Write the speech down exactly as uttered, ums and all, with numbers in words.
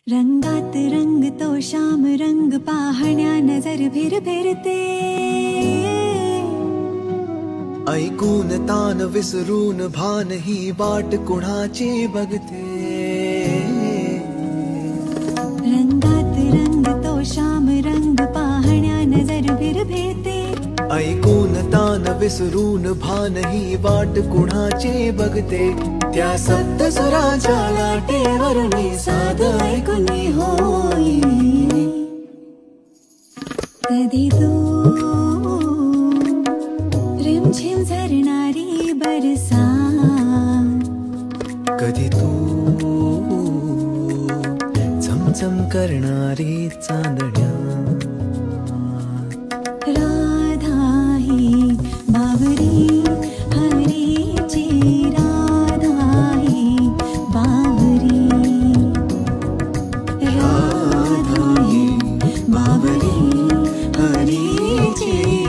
रंगात रंग तो श्याम रंग पाहण्या नजर फिर फिरते, ऐकून तान विसरून भान ही वाट कुणाची बघते। रंगात रंग तो श्याम रंग पाहण्या नजर फिर फिरते, ऐकून तान विसरून भान ही वाट कुणाची बघते। त्या सप्त सुराच्या लाटेवरून साध ऐकून होई, कधी तू रिमझिम झरणारी बरसात, कधी तू चमचम करणारी चांदण्या। राधा ही बावरी हरीची, राधा ही बावरी, राधा ही बावरी हरीची।